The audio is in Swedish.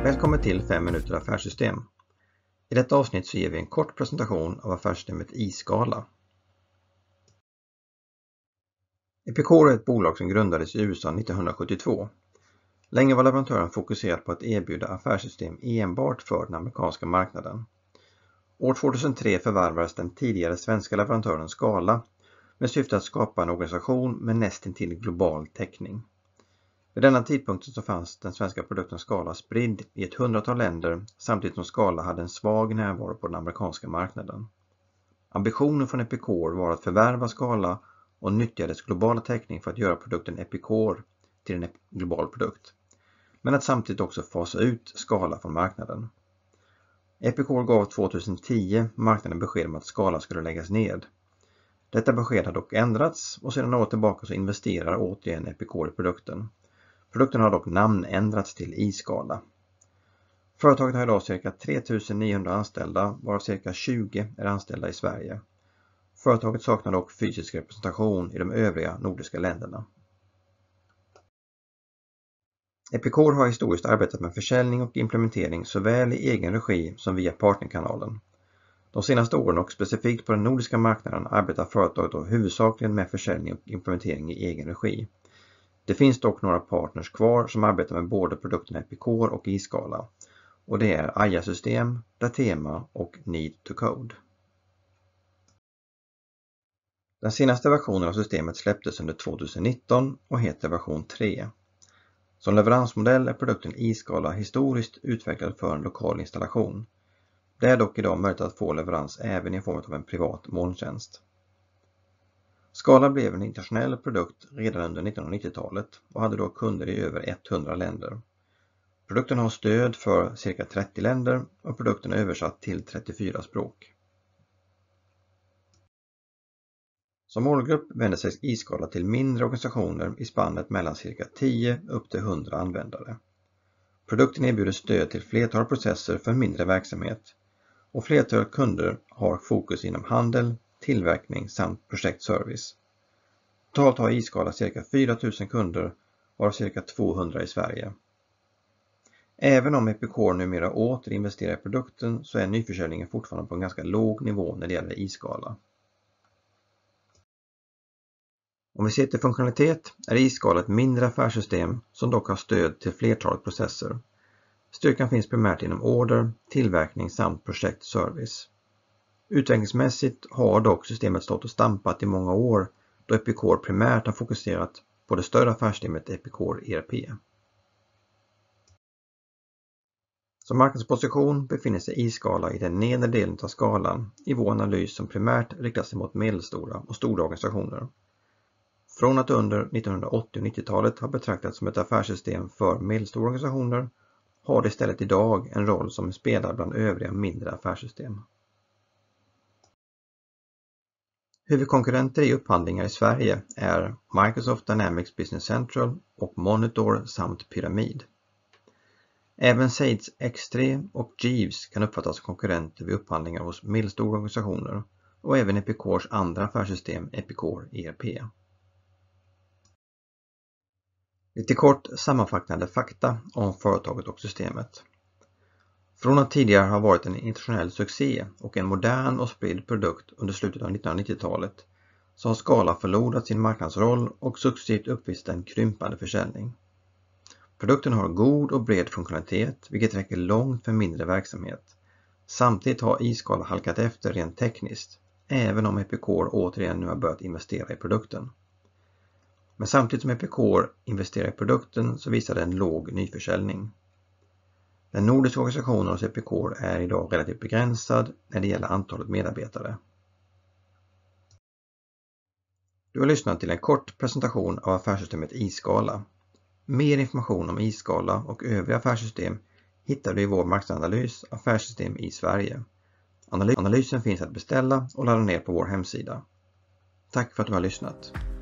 Välkommen till 5 minuter affärssystem. I detta avsnitt så ger vi en kort presentation av affärssystemet iScala. Epicor är ett bolag som grundades i USA 1972. Länge var leverantören fokuserad på att erbjuda affärssystem enbart för den amerikanska marknaden. År 2003 förvärvades den tidigare svenska leverantören Scala med syfte att skapa en organisation med nästintill global täckning. Vid denna tidpunkt så fanns den svenska produkten Scala spridd i ett 100-tal länder samtidigt som Scala hade en svag närvaro på den amerikanska marknaden. Ambitionen från Epicor var att förvärva Scala och nyttja dess globala täckning för att göra produkten Epicor till en global produkt. Men att samtidigt också fasa ut Scala från marknaden. Epicor gav 2010 marknaden besked om att Scala skulle läggas ned. Detta besked har dock ändrats och sedan några år tillbaka så investerar återigen Epicor i produkten. Produkten har dock namnändrats till iScala. Företaget har idag cirka 3900 anställda, varav cirka 20 är anställda i Sverige. Företaget saknar dock fysisk representation i de övriga nordiska länderna. Epicor har historiskt arbetat med försäljning och implementering såväl i egen regi som via partnerkanalen. De senaste åren och specifikt på den nordiska marknaden arbetar företaget då huvudsakligen med försäljning och implementering i egen regi. Det finns dock några partners kvar som arbetar med både produkterna Epicor och iScala. Och det är Aia-system, Datema och Need2Code. Den senaste versionen av systemet släpptes under 2019 och heter version 3. Som leveransmodell är produkten iScala historiskt utvecklad för en lokal installation. Det är dock idag möjligt att få leverans även i form av en privat molntjänst. Scala blev en internationell produkt redan under 1990-talet och hade då kunder i över 100 länder. Produkten har stöd för cirka 30 länder och produkten är översatt till 34 språk. Som målgrupp vänder sig iScala till mindre organisationer i spannet mellan cirka 10 upp till 100 användare. Produkten erbjuder stöd till flertal processer för mindre verksamhet och flertal kunder har fokus inom handel, tillverkning samt projektservice. Totalt har iScala cirka 4000 kunder varav cirka 200 i Sverige. Även om Epicor numera åter investerar i produkten så är nyförsäljningen fortfarande på en ganska låg nivå när det gäller iScala. Om vi ser till funktionalitet är iScala ett mindre affärssystem som dock har stöd till flertalet processer. Styrkan finns primärt inom order, tillverkning samt projektservice. Utvecklingsmässigt har dock systemet stått och stampat i många år då Epicor primärt har fokuserat på det större affärssystemet Epicor ERP. Som marknadsposition befinner sig iScala i den nedre delen av skalan i vår analys som primärt riktar sig mot medelstora och stora organisationer. Från att under 1980- och 90-talet har betraktats som ett affärssystem för medelstora organisationer har det istället idag en roll som spelar bland övriga mindre affärssystem. Huvudkonkurrenter i upphandlingar i Sverige är Microsoft Dynamics Business Central och Monitor samt Pyramid. Även Sage X3 och Jeeves kan uppfattas som konkurrenter vid upphandlingar hos medelstora organisationer och även Epicors andra affärssystem Epicor ERP. Lite kort sammanfattande fakta om företaget och systemet. Från att tidigare ha varit en internationell succé och en modern och spridd produkt under slutet av 1990-talet så har Scala förlorat sin marknadsroll och successivt uppvisat en krympande försäljning. Produkten har god och bred funktionalitet vilket räcker långt för mindre verksamhet. Samtidigt har iScala halkat efter rent tekniskt, även om Epicor återigen nu har börjat investera i produkten. Men samtidigt som Epicor investerar i produkten så visar det en låg nyförsäljning. Den nordiska organisationen hos Epicor är idag relativt begränsad när det gäller antalet medarbetare. Du har lyssnat till en kort presentation av affärssystemet iScala. Mer information om iScala och övriga affärssystem hittar du i vår marknadsanalys Affärssystem i Sverige. Analysen finns att beställa och ladda ner på vår hemsida. Tack för att du har lyssnat.